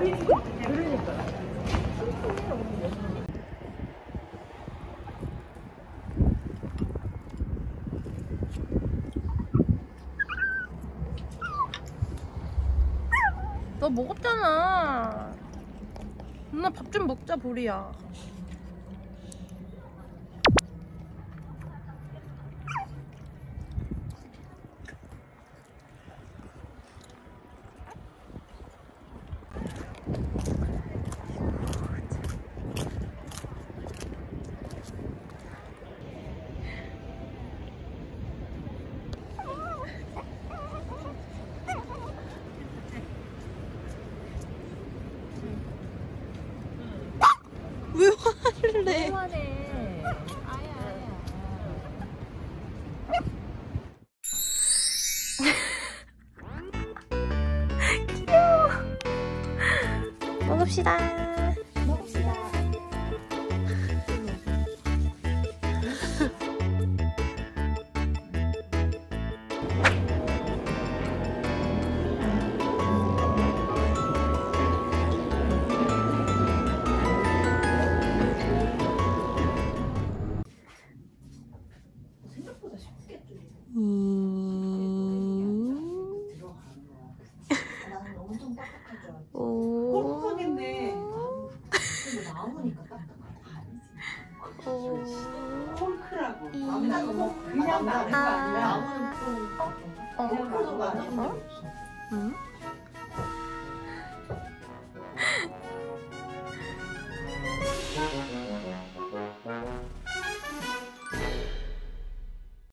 너 먹었잖아. 누나 밥 좀 먹자, 보리야. 왜 화를 내? 화내? 아야. 귀여워. 먹읍시다. 먹읍시다. 꼴깍인데 나오니까 콜크라고 그냥 나는 거 아니라 나무는 좀 그냥 나도 많은 게 없어.